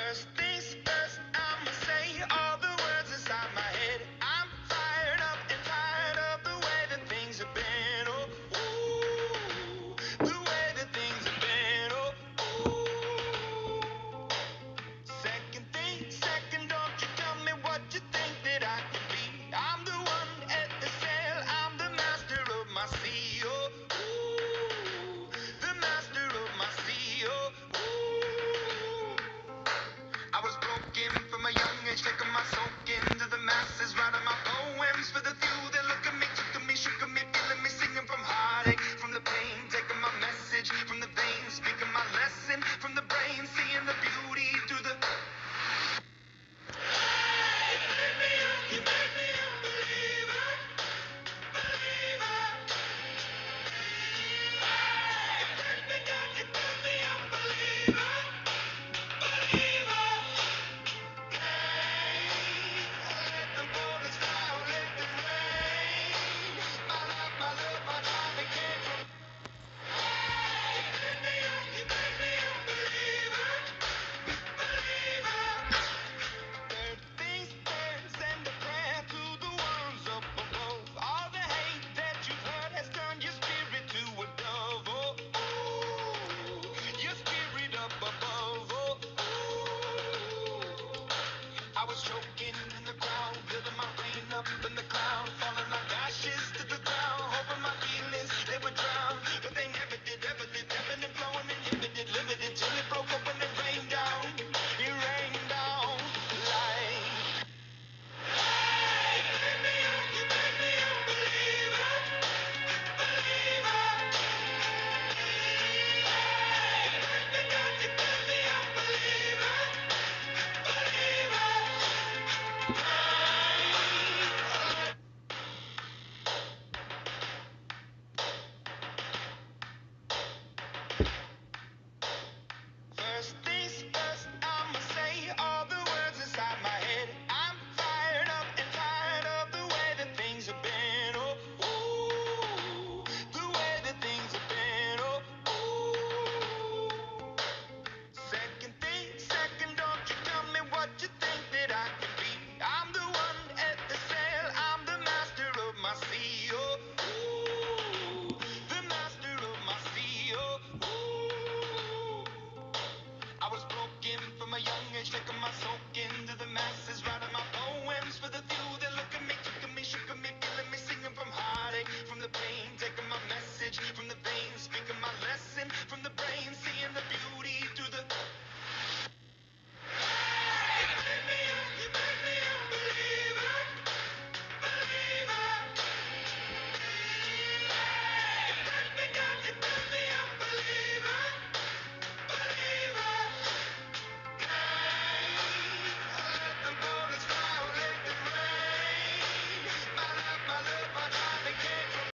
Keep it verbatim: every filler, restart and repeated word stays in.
First things first, I'ma say all the words inside my head. I'm fired up and tired of the way that things have been. Oh, ooh, the way that things have been. Oh, ooh. Second thing, second, don't you tell me what you think that I can be. I'm the one at the sail, I'm the master of my sea. Oh, ooh, the master of my sea. Oh, ooh. I was broken from a young age, taking my soak into the masses, writing my poems for the few that look at me, took at me, shook at me, feeling me, singing from heartache, from the pain, taking my message from the veins, speaking my lesson from the